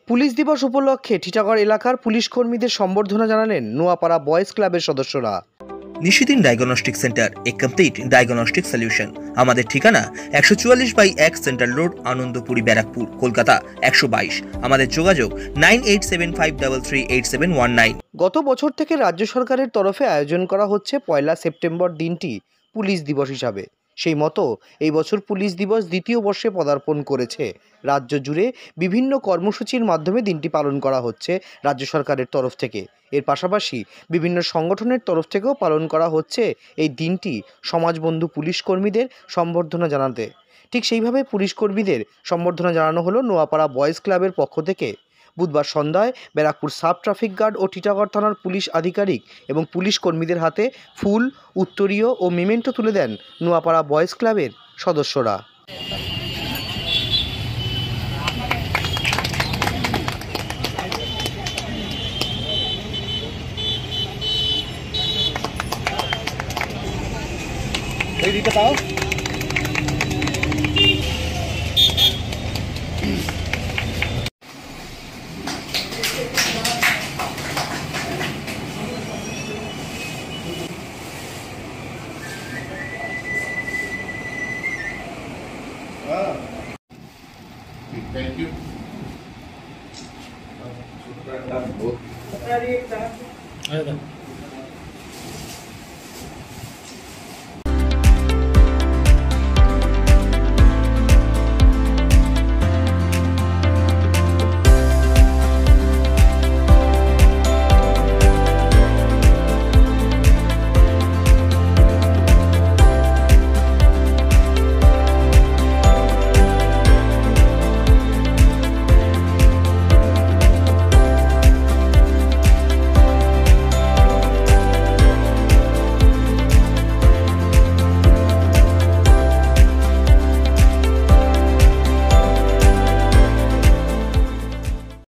Police দিবস উপলক্ষে টিটাগড় এলাকার পুলিশ কর্মীদের সম্বর্ধনা জানালেন নোয়াপাড়া বয়েজ ক্লাবের সদস্যরা। Nishidin diagnostic centre, a complete diagnostic solution. আমাদের ঠিকানা 144/1 সেন্ট্রাল রোড, আনন্দপুরি, ব্যারাকপুর, কলকাতা 122। আমাদের যোগাযোগ 9875338719। গত বছর থেকে রাজ্য সরকারের তরফে আয়োজন করা হচ্ছে 1 সেপ্টেম্বর দিনটি পুলিশ দিবস হিসাবে। সেই মতো এই বছর পুলিশ দিবস দ্বিতীয় বর্ষে পদার্পণ করেছে। রাজ্য জুড়ে বিভিন্ন কর্মসূচির মাধ্যমে দিনটি পালন করা হচ্ছে রাজ্য সরকারের তরফ থেকে। এর পাশাপাশি বিভিন্ন সংগঠনের তরফ থেকেও পালন করা হচ্ছে এই দিনটি সমাজবন্ধু পুলিশ কর্মীদের সম্বর্ধনা জানাতে। ঠিক সেইভাবে পুলিশ কর্মীদের সম্বর্ধনা জানানো হলো নোয়াপাড়া বয়েজ ক্লাবের পক্ষ থেকে। বুধবার সন্ধ্যায় ব্যারাকপুর সাব ট্রাফিক গার্ড ও টিটাগড় থানার পুলিশ আধিকারিক এবং পুলিশ কর্মীদের হাতে ফুল, উত্তরীয় ও মেমেন্টো তুলে দেন নোয়াপাড়া বয়েজ ক্লাবের সদস্যরা। Thank you.